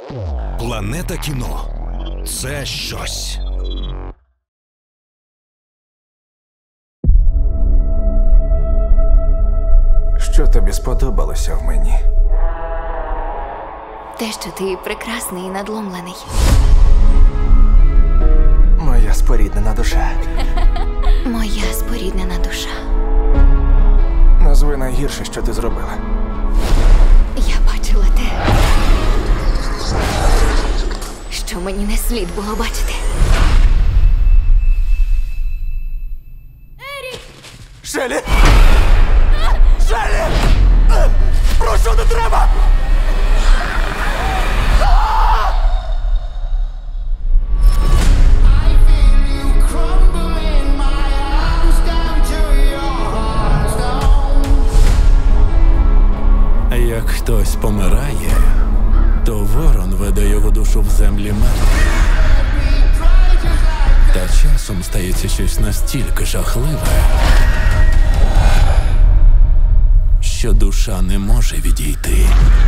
Планета кіно – це щось. Що тобі сподобалося в мені? Те, що ти прекрасний і надломлений. Моя споріднена душа. Моя споріднена душа. Назви найгірше, що ти зробила. Я бачила те, що мені не слід було бачити. Шелі! Шелі! Прошу, не треба! Як хтось помирає, то ворон веде його душу в землі мертвих. Та часом стається щось настільки жахливе, що душа не може відійти.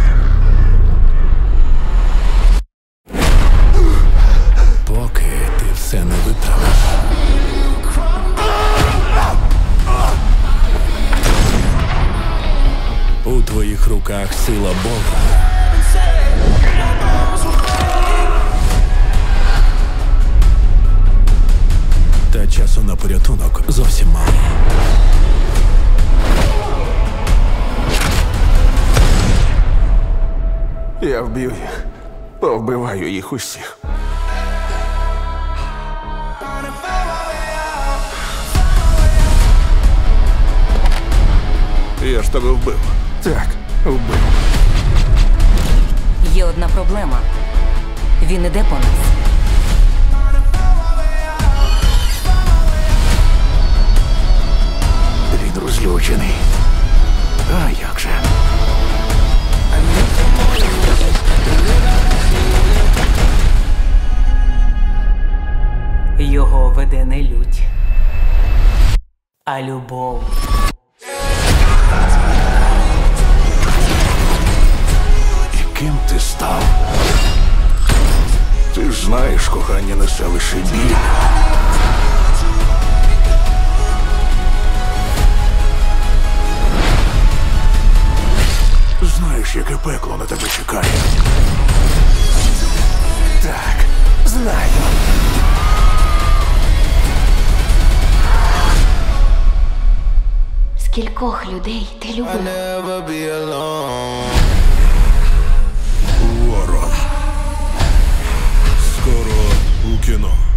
Поки ти все не виправиш. У твоїх руках сила Бога. Та часу на порятунок зовсім мало. Я вб'ю їх. Повбиваю їх усіх. Я ж тебе вбив. Так, вбив. Є одна проблема. Він іде по нас. Він розлючений. А як же? Його веде не лють, а любов. Ким ти став? Ти ж знаєш, кохання несе лише біль. Знаєш, яке пекло на тебе чекає? Так, знаю. Скількох людей ти любив? Ворон. Скоро у кіно.